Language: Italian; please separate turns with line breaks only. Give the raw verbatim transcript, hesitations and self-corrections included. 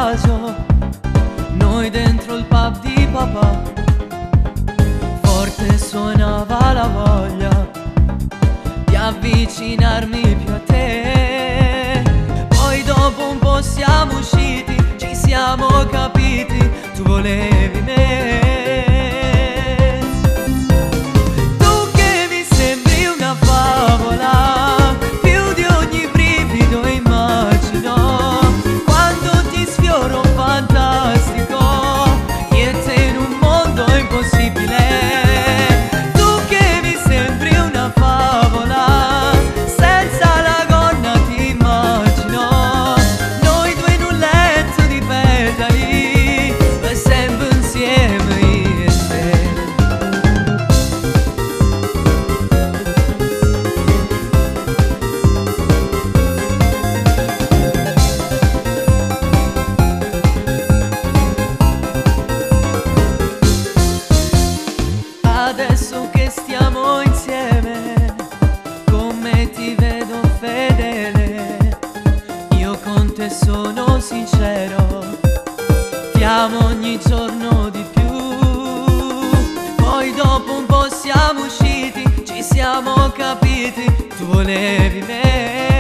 caso, noi dentro il pub di papà. Forte suonava la voglia di avvicinarmi più a te. Poi dopo un po' siamo usciti, ci siamo capiti, tu volevi me. Tu che mi sembri una favola, più di ogni brivido immagino, quando ti sfioro fantastico, niente in un mondo impossibile. Tu che mi sembri una favola, senza la gonna ti immagino, noi due in un letto di petali, per sempre insieme io e te. Adesso che stiamo insieme, come ti vedo fedele, io con te sono sincero, ti amo ogni giorno di più. Poi dopo un po' siamo usciti, ci siamo capiti, tu volevi me.